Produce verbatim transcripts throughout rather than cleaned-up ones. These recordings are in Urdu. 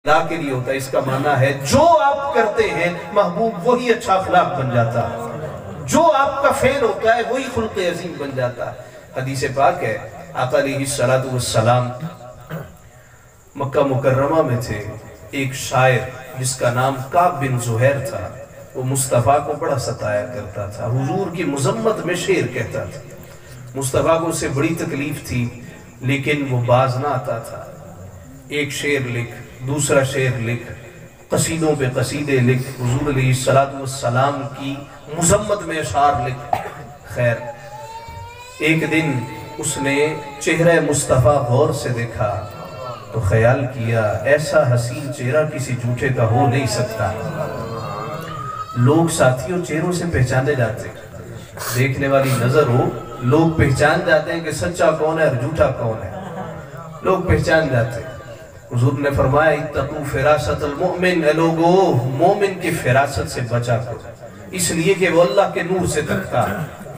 لا کے لیے ہوتا ہے، اس کا معنی ہے جو آپ کرتے ہیں محبوب وہی اچھا اخلاق بن جاتا ہے، جو آپ کا فعل ہوتا ہے وہی خلق عظیم بن جاتا ہے۔ حدیث پاک ہے آقا علیہ السلام مکہ مکرمہ میں تھے، ایک شاعر جس کا نام کعب بن زہیر تھا، وہ مصطفیٰ کو بڑا ستایا کرتا تھا، حضور کی مذمت میں شعر کہتا تھا۔ مصطفیٰ کو اس سے بڑی تکلیف تھی لیکن وہ باز نہ آتا تھا، ایک شعر لکھ دوسرا شعر لکھ، قصیدوں پہ قصیدے لکھ، حضور علیہ السلام کی مذمت میں اشعار لکھ۔ خیر ایک دن اس نے چہرہ مصطفیٰ غور سے دیکھا تو خیال کیا ایسا حسین چہرہ کسی جھوٹے کا ہو نہیں سکتا۔ لوگ ساتھیوں چہروں سے پہچانے جاتے ہیں، دیکھنے والی نظر ہو لوگ پہچان جاتے ہیں کہ سچا کون ہے اور جھوٹا کون ہے، لوگ پہچان جاتے ہیں۔ حضور نے فرمایا اتقوا فراست المؤمن، اے لوگو مومن کی فراست سے بچا کرو، اس لیے کہ وہ اللہ کے نور سے تکتا ہے۔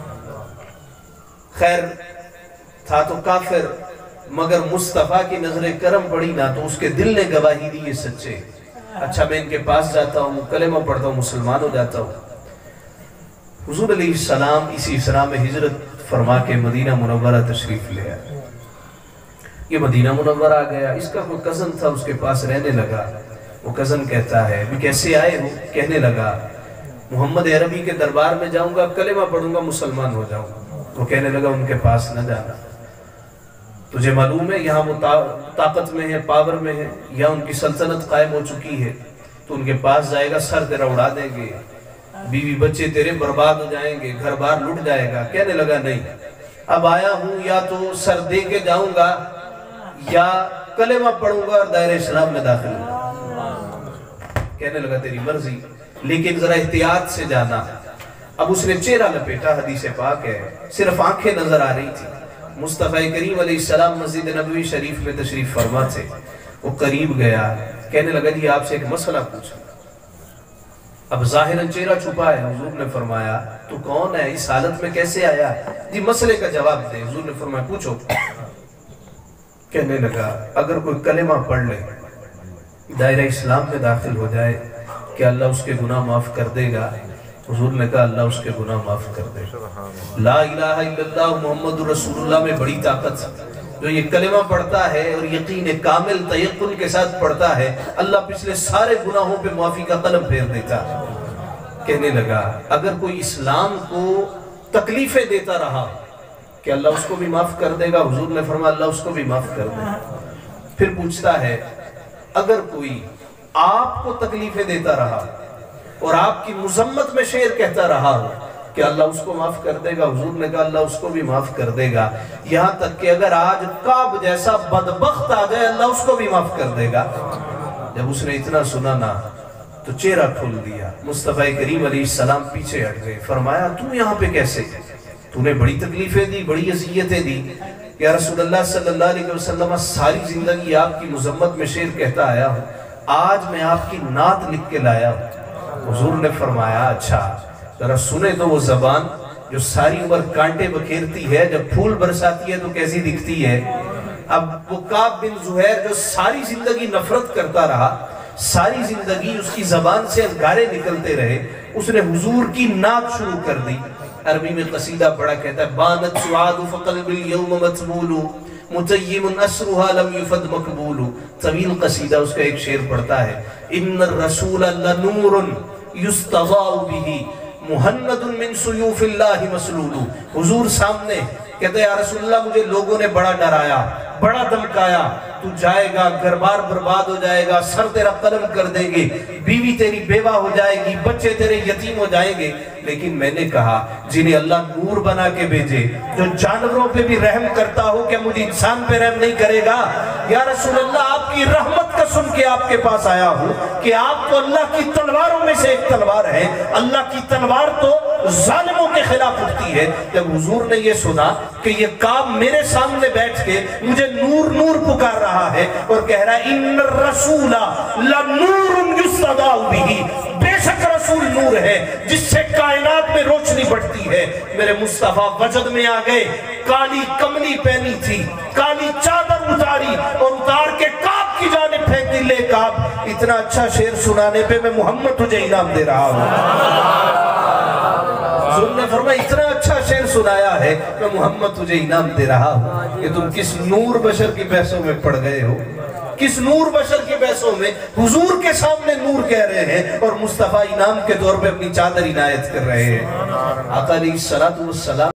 خیر تھا تو کافر، مگر مصطفیٰ کی نظر کرم پڑی نہ تو اس کے دل نے گواہی دی یہ سچے، اچھا میں ان کے پاس جاتا ہوں، کلمہ پڑھتا ہوں، مسلمان ہو جاتا ہوں۔ حضور علیہ السلام اسی اسرا میں ہجرت فرما کے مدینہ منورہ تشریف لے آئے۔ یہ مدینہ منورہ آ گیا، اس کا کوئی کزن تھا اس کے پاس رہنے لگا۔ وہ کزن کہتا ہے بھی کیسے آئے ہو؟ کہنے لگا محمد عربی کے دربار میں جاؤں گا، کلمہ پڑھوں گا، مسلمان ہو جاؤں گا۔ وہ کہنے لگا ان کے پاس نہ جانا، تجھے معلوم ہے یہاں وہ طاقت میں ہے، پاور میں ہے، یا ان کی سلطنت قائم ہو چکی ہے، تو ان کے پاس جائے گا سر تیرا اڑا دیں گے، بیوی بچے تیرے برباد ہو جائیں گے، گھر بار لٹ جائے گا۔ کہنے لگا نہیں، اب آیا ہوں یا تو سر دے کے جاؤں گا یا کلمہ پڑھوں گا اور دائرہ اسلام میں داخل ہوں گا۔ کہنے لگا تیری مرضی لیکن ذرا احتیاط سے جانا۔ اب اس نے چہرہ لپیٹا، حدیث پاک ہے صرف آنکھیں نظر آ رہی تھی۔ مصطفیٰ کریم علیہ السلام مسجد نبوی شریف میں تشریف فرما تھے، وہ قریب گیا، کہنے لگا جی آپ سے ایک مسئلہ پوچھا۔ اب ظاہراً چہرہ چھپا ہے، حضور نے فرمایا تو کون ہے، اس حالت میں کیسے آیا؟ جی مسئلے کا جواب دے۔ حضور نے فرمایا پوچھو۔ کہنے لگا اگر کوئی کلمہ پڑھ لے، دائرہ اسلام میں داخل ہو جائے، کیا اللہ اس کے گناہ معاف کر دے گا؟ حضور نے کہا اللہ اس کے گناہ معاف کر دے گا۔ لا الہ الا اللہ محمد رسول اللہ میں بڑی طاقت ہے، جو یہ کلمہ پڑھتا ہے اور یقین کامل تیقن کے ساتھ پڑھتا ہے، اللہ پچھلے سارے گناہوں پہ معافی کا قلم پھیر دیتا ہے۔ کہنے لگا اگر کوئی اسلام کو تکلیفیں دیتا رہا کہ اللہ اس کو بھی معاف کر دے گا؟ حضور نے فرمایا اللہ اس کو بھی معاف کر دے گا۔ پھر پوچھتا ہے اگر کوئی آپ کو تکلیفیں دیتا رہا اور آپ کی مذمت میں شعر کہتا رہا ہو کہ اللہ اس کو معاف کر دے گا؟ حضور نے کہا اللہ اس کو بھی معاف کر دے گا، یہاں تک کہ اگر آج کعب جیسا بدبخت آ جائے اللہ اس کو بھی معاف کر دے گا۔ جب اس نے اتنا سنا نا تو چہرہ کھول دیا۔ مصطفیٰ کریم علیہ السلام پیچھے ہٹ گئے، فرمایا تو یہاں پہ کیسے؟ تو نے بڑی تکلیفیں دی، بڑی اذیتیں دی۔ یا رسول اللہ صلی اللہ علیہ وسلم ساری زندگی آپ کی مذمت میں شعر کہتا آیا ہوں، آج میں آپ کی نعت لکھ کے لایا ہوں۔ حضور نے فرمایا اچھا ذرا سنے تو وہ زبان جو ساری عمر کانٹے بکھیرتی ہے، جب پھول برساتی ہے تو کیسی دکھتی ہے۔ اب وہ کعب بن زہیر جو ساری زندگی نفرت کرتا رہا، ساری زندگی اس کی زبان سے انگارے نکلتے رہے، اس نے حضور کی نعت شروع کر دی۔ عربی میں قصیدہ پڑھا کہتا ہے بانت سعاد فقلب اليوم متمول متیم اسرها لم يفد مقبول۔ طویل قصیدہ، اس کا ایک شعر پڑھتا ہے ان الرسول لنور یستضاء به مہند من سیوف اللہ مسلول۔ حضور سامنے کہتے ہیں یا رسول اللہ مجھے لوگوں نے بڑا ڈرایا، بڑا دھمکایا، تو جائے گا گھر بار برباد ہو جائے گا، سر تیرا قلم کر دیں گے، بیوی تیری بیوہ ہو جائے گی، بچے تیرے یتیم ہو جائیں گے۔ لیکن میں نے کہا جنہیں اللہ نور بنا کے بھیجے، جو جانوروں پہ بھی رحم کرتا ہو، کیا مجھے انسان پہ رحم نہیں کرے گا؟ یا رسول اللہ آپ کی رحمت کا سن کے آپ کے پاس آیا ہوں کہ آپ تو اللہ کی تلواروں میں سے ایک تلوار ہے، اللہ کی تلوار تو ظالموں کے خلاف اٹھتی ہے۔ جب حضور نے یہ سنا کہ یہ کعب میرے سامنے بیٹھ کے مجھے نور نور پکار رہا ہے اور کہہ رہا ہے ان الرسول لنور یستضاء به، بے شک رسول نور ہے جس سے کائنات میں روشنی بڑھتی ہے۔ میرے مصطفیٰ وجد میں آ گئے، کالی کملی پہنی تھی، کالی چادر اتاری اور اتار کے کعب کی جانب پھینک دی، لے کعب اتنا اچھا شعر سنانے پہ میں محمد تجھے انعام دے رہا ہوں۔ حضور نے فرمایا اتنا اچھا شعر سنایا ہے میں محمد تجھے انعام دے رہا ہوں کہ تم کس نور بشر کی بحثوں میں پڑ گئے ہو، کس نور بشر کی بحثوں میں حضور کے سامنے نور کہہ رہے ہیں اور مصطفیٰ انعام کے طور پہ اپنی چادر عنایت کر رہے ہیں۔ آقا علیہ الصلوۃ والسلام